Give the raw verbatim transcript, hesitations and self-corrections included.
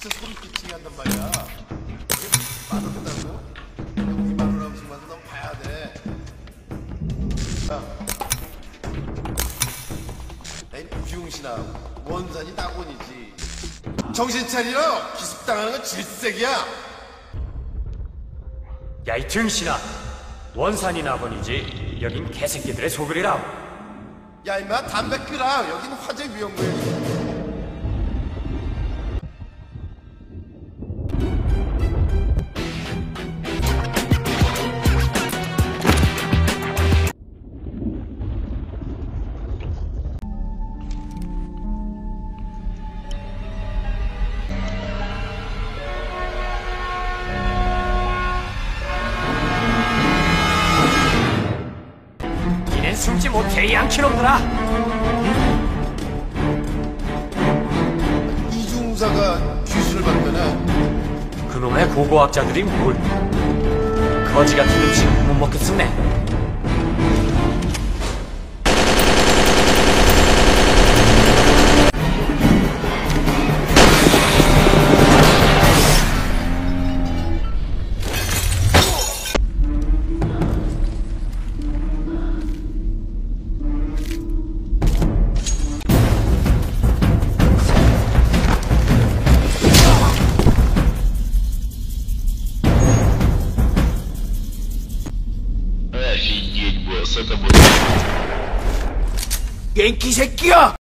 진짜 소름 끼치게 한단 말이야. 이게 맛없다고? 우리 마누라 음식 맛은 넌 봐야 돼. 야, 이 비용신아, 원산이 낙원이지. 정신 차리라. 기습당하는 건 질색이야. 야, 이 등신아, 원산이 낙원이지 여긴 개새끼들의 소굴이라. 야, 임마 담배 끄라. 여긴 화재 위험구역이야. 숨지 못해, 이 양키놈들아. 이중사가 귀신을 발견해. 그놈의 고고학자들이 뭘 거지 같은 음식 못 먹겠었네. Офигеть, босс, это будет... 갱키 새끼야!